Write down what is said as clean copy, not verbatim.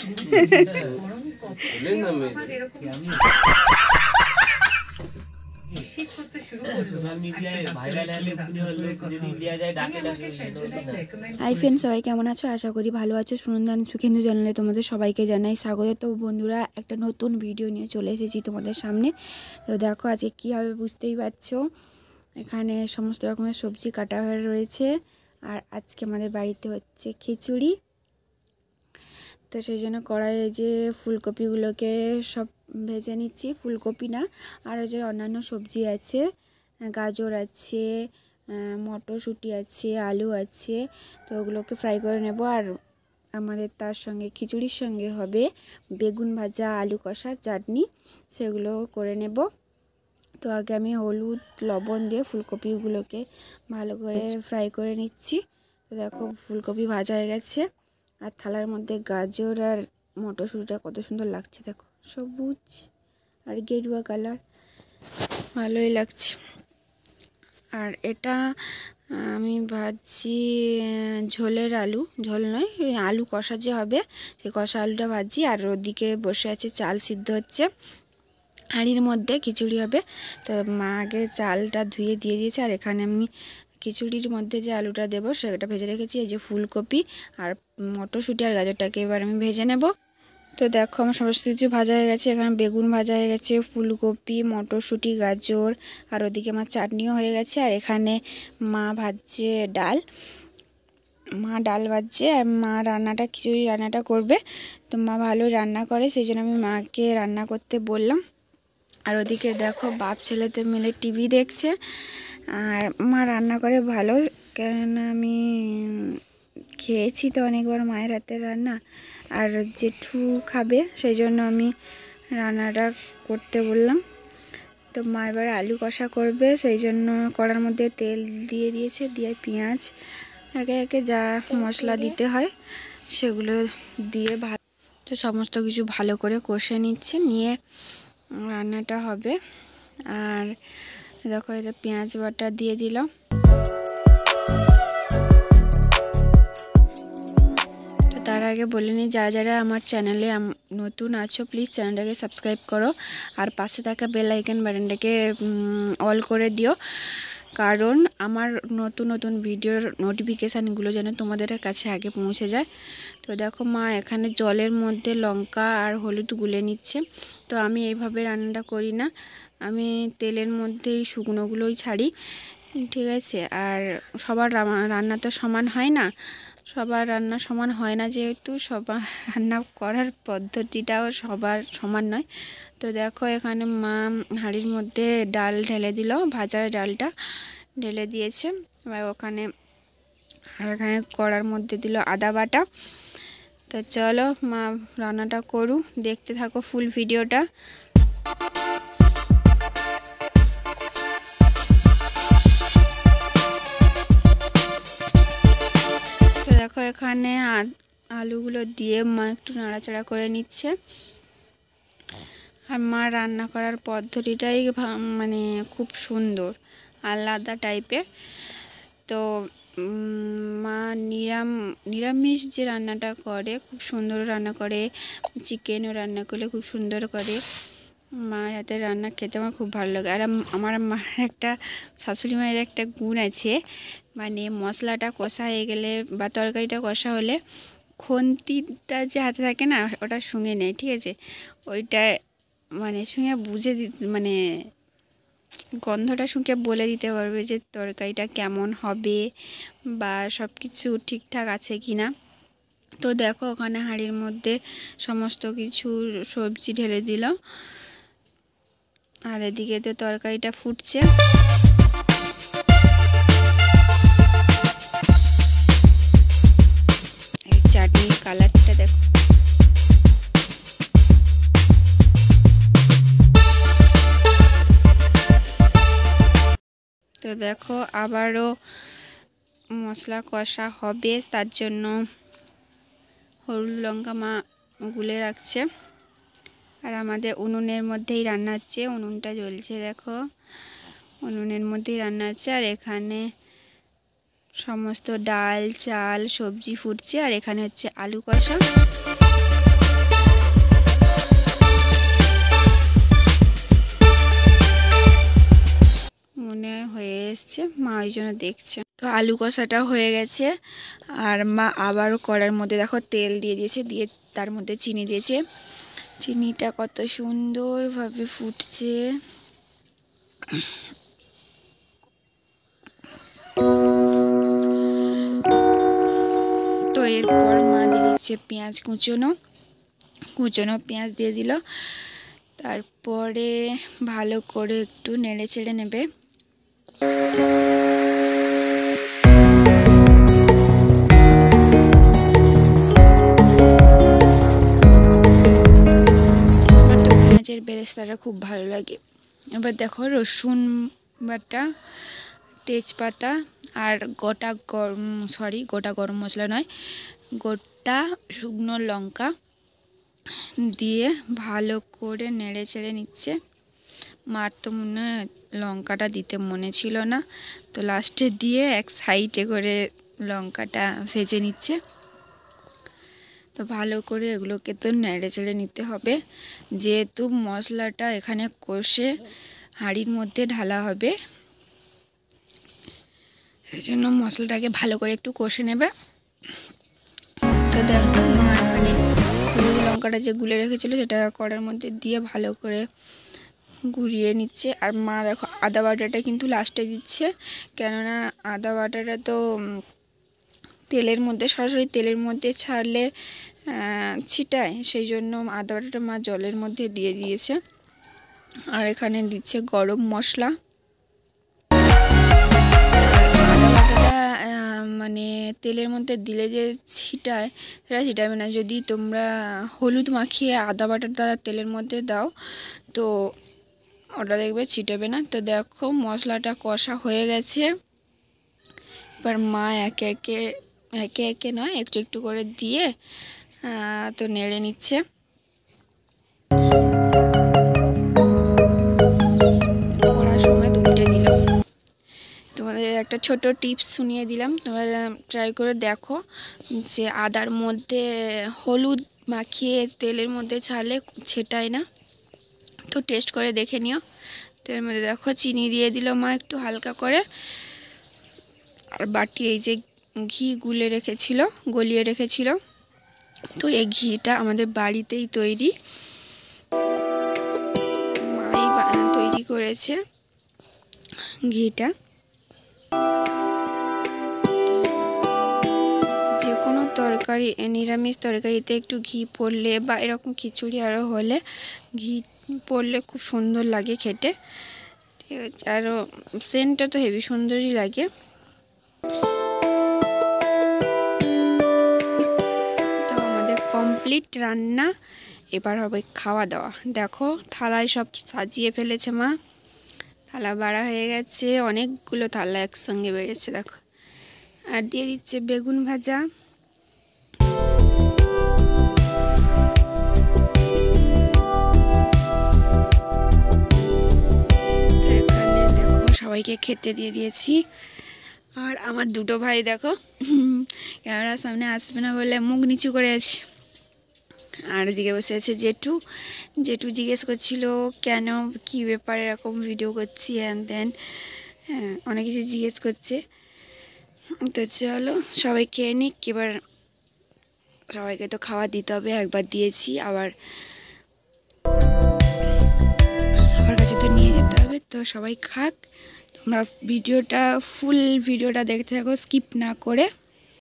Hi friend, সবাই কেমন আছো? আশা করি ভালো আছো। সুনন্দান সুখেন্দু চ্যানেলে তোমাদের সবাইকে জানাই স্বাগত। তো বন্ধুরা, একটা নতুন ভিডিও নিয়ে চলে এসেছি তোমাদের সামনে। তো দেখো আজকে কী হবে বুঝতেই পারছো। এখানে সমস্ত রকমের সবজি কাটা হয়ে রয়েছে, আর আজকে আমাদের বাড়িতে হচ্ছে খিচুড়ি। তো সেই জন্য কড়াইয়ে যে ফুলকপিগুলোকে সব ভেজে নিচ্ছি। ফুলকপি না, আর যে অন্যান্য সবজি আছে, গাজর আছে, মটরশুঁটি আছে, আলু আছে। তো ওগুলোকে ফ্রাই করে নেব। আর আমাদের তার সঙ্গে খিচুড়ির সঙ্গে হবে বেগুন ভাজা, আলু কষার চাটনি, সেগুলো করে নেব। তো আগে আমি হলুদ লবণ দিয়ে ফুলকপিগুলোকে ভালো করে ফ্রাই করে নিচ্ছি। তো দেখো ফুলকপি ভাজা হয়ে গেছে, আর থালার মধ্যে গাজর আর মটরশুঁটিটা কত সুন্দর লাগছে, দেখো সবুজ আর গেরুয়া কালার, ভালোই লাগছে। আর এটা আমি ভাজছি ঝোলের আলু, ঝোল নয়, আলু কষা যে হবে সেই কষা আলুটা ভাজছি। আর ওদিকে বসে আছে চাল সিদ্ধ হচ্ছে, হাঁড়ির মধ্যে খিচুড়ি হবে। তো মা আগে চালটা ধুয়ে দিয়ে দিয়েছে, আর এখানে আমি খিচুড়ির মধ্যে যে আলুটা দেবো সেটা ভেজে রেখেছি। এই যে ফুলকপি আর মটরশুঁটি আর গাজরটাকে এবার আমি ভেজে নেব। তো দেখো আমার সমস্ত কিছু ভাজা হয়ে গেছে। এখানে বেগুন ভাজা হয়ে গেছে, ফুলকপি, মটরশুঁটি, গাজর, আর ওদিকে আমার চাটনিও হয়ে গেছে। আর এখানে মা ভাজছে ডাল, মা ডাল ভাজছে, আর মা রান্নাটা খিচুড়ি রান্নাটা করবে। তো মা ভালোই রান্না করে, সেই জন্য আমি মাকে রান্না করতে বললাম। আর ওদিকে দেখো বাপ ছেলেতে মিলে টিভি দেখছে, আর মা রান্না করে ভালো, কেননা আমি খেয়েছি তো অনেকবার মায়ের হাতের রান্না। আর জেঠু খাবে, সেই জন্য আমি রান্নাটা করতে বললাম। তো মা এবার আলু কষা করবে, সেই জন্য কড়ার মধ্যে তেল দিয়ে দিয়েছে, দিয়ে পেঁয়াজ একে একে যা মশলা দিতে হয় সেগুলো দিয়ে তো সমস্ত কিছু ভালো করে কষে নিচ্ছে, নিয়ে রান্নাটা হবে। আর দেখো এটা পেঁয়াজ বাটা দিয়ে দিলাম। তো তার আগে বলে নিই, যারা যারা আমার চ্যানেলে নতুন আছো প্লিজ চ্যানেলটাকে সাবস্ক্রাইব করো, আর পাশে থাকা বেল আইকন বাটনটাকে অল করে দিও, কারণ আমার নতুন নতুন ভিডিওর নোটিফিকেশানগুলো যেন তোমাদের কাছে আগে পৌঁছে যায়। তো দেখো মা এখানে জলের মধ্যে লঙ্কা আর হলুদ গুলে নিচ্ছে। তো আমি এইভাবে রান্নাটা করি না, আমি তেলের মধ্যেই শুকনোগুলোই ছাড়ি, ঠিক আছে। আর সবার রান্না তো সমান হয় না, সবার রান্না সমান হয় না, যেহেতু সবার রান্না করার পদ্ধতিটাও সবার সমান নয়। তো দেখো এখানে মা হাঁড়ির মধ্যে ডাল ঢেলে দিল, ভাজা ডালটা ঢেলে দিয়েছে। এবার এখানে কড়ার মধ্যে দিল আদা বাটা। তো চলো মা রান্নাটা করুক, দেখতে থাকো ফুল ভিডিওটা। তো দেখো এখানে আলুগুলো দিয়ে মা একটু নাড়াচাড়া করে নিচ্ছে। আর মা রান্না করার পদ্ধতিটাই মানে খুব সুন্দর, আলাদা টাইপের। তো মা নিরামিষ যে রান্নাটা করে খুব সুন্দর রান্না করে, চিকেনও রান্না করলে খুব সুন্দর করে। মার হাতের রান্না খেতে আমার খুব ভালো লাগে। আর আমার মার একটা শাশুড়ি মায়ের একটা গুণ আছে, মানে মশলাটা কষা হয়ে গেলে বা তরকারিটা কষা হলে খুন্তিটা যে হাতে থাকে না, ওটা শুঙে নেয়, ঠিক আছে। ওইটা মানে শুঙে বুঝে মানে গন্ধটা শুঁকে বলে দিতে পারবে যে তরকারিটা কেমন হবে বা সব কিছু ঠিকঠাক আছে কি না। তো দেখো ওখানে হাঁড়ির মধ্যে সমস্ত কিছু সবজি ঢেলে দিল, আর এদিকে তো তরকারিটা ফুটছে। এই চাটনির কালারটা দেখো। তো দেখো আবারও মশলা কষা হবে, তার জন্য হলুদ লঙ্কা মা গুলে রাখছে। আর আমাদের উনুনের মধ্যেই রান্না হচ্ছে, উনুনটা জ্বলছে, দেখো উনুনের মধ্যেই রান্না হচ্ছে। আর এখানে সমস্ত ডাল চাল সবজি ফুটছে, আর এখানে হচ্ছে আলু কষা। মা ওই জন্য দেখছে। তো আলু কষাটা হয়ে গেছে আর মা আবারও কড়ার মধ্যে দেখো তেল দিয়ে দিয়েছে, দিয়ে তার মধ্যে চিনি দিয়েছে। চিনিটা কত সুন্দরভাবে ফুটছে। তো এরপর মা দিয়ে দিচ্ছে পেঁয়াজ কুচনো পেঁয়াজ দিয়ে দিল। তারপরে ভালো করে একটু নেড়ে চেড়ে নেবে। আমার তো পেঁয়াজের বেরেস্তাটা খুব ভালো লাগে। এবার দেখো রসুন বাটা, তেজপাতা আর গোটা গরম মশলা নয়, গোটা শুকনো লঙ্কা দিয়ে ভালো করে নেড়ে চেড়ে নিচ্ছে। মার তো মনে হয় লঙ্কাটা দিতে মনে ছিল না, তো লাস্টে দিয়ে এক সাইডে করে লঙ্কাটা ভেজে নিচ্ছে। তো ভালো করে এগুলোকে তো নেড়ে চেড়ে নিতে হবে, যেহেতু মশলাটা এখানে কষে হাঁড়ির মধ্যে ঢালা হবে, সেই জন্য মশলাটাকে ভালো করে একটু কষে নেবে। তো দেখো মা এখানে হলুদ লঙ্কাটা যে গুলে রেখেছিল সেটা কড়ার মধ্যে দিয়ে ভালো করে গুঁড়িয়ে নিচ্ছে। আর মা দেখো আদা বাটাটা কিন্তু লাস্টে দিচ্ছে, কেননা আদা বাটাটা তো তেলের মধ্যে সরাসরি তেলের মধ্যে ছাড়লে ছিটায়, সেই জন্য আদা বাটাটা মা জলের মধ্যে দিয়ে দিয়েছে। আর এখানে দিচ্ছে গরম মশলা। আদা বাটাটা মানে তেলের মধ্যে দিলে যে ছিটায় সেটা ছিটাবে না। যদি তোমরা হলুদ মাখিয়ে আদা বাটাটা তেলের মধ্যে দাও তো ওটা দেখবে ছিটাবে না। তো দেখো মশলাটা কষা হয়ে গেছে। এবার মা একে একে নয় একটু একটু করে দিয়ে তো নেড়ে নিচ্ছে। কড়ার সময় উল্টে দিল। তোমাদের একটা ছোট টিপস শুনিয়ে দিলাম, তোমরা ট্রাই করে দেখো যে আদার মধ্যে হলুদ মাখিয়ে তেলের মধ্যে ছাড়লে ছেটায় না। তো টেস্ট করে দেখে নিও। তো এর মধ্যে দেখো চিনি দিয়ে দিল মা একটু হালকা করে। আর বাটি এই যে ঘি গলিয়ে রেখেছিল, তো এই ঘিটা আমাদের বাড়িতেই তৈরি, মাই তৈরি করেছে ঘিটা। যে কোনো তরকারি, নিরামিষ তরকারিতে একটু ঘি পড়লে বা এরকম খিচুড়ি আরও হলে ঘি পড়লে খুব সুন্দর লাগে খেতে, ঠিক আছে। আরও সেন্টটা তো হেভি সুন্দরই লাগে। তো আমাদের কমপ্লিট রান্না, এবার হবে খাওয়া দাওয়া। দেখো থালায় সব সাজিয়ে ফেলেছে মা, থালা বাড়া হয়ে গেছে, অনেকগুলো থালা একসঙ্গে বেড়েছে দেখো। আর দিয়ে দিচ্ছে বেগুন ভাজা, তো এখানে দেখো সবাইকে খেতে দিয়ে দিয়েছি। আর আমার দুটো ভাই দেখো ক্যামেরার সামনে আসবে না বলে মুখ নিচু করে আছে। আর এদিকে বসে আছে জেঠু জিজ্ঞেস করছিল কেন কি ব্যাপারে এরকম ভিডিও করছি হ্যান ত্যান, অনেক কিছু জিজ্ঞেস করছে। তো চলো সবাই খেয়ে নিক, এবার সবাইকে তো খাওয়া দিতে হবে, একবার দিয়েছি আবার সবার কাছে তো নিয়ে যেতে হবে। তো সবাই খাক, তোমরা ফুল ভিডিওটা দেখতে থাকো স্কিপ না করে।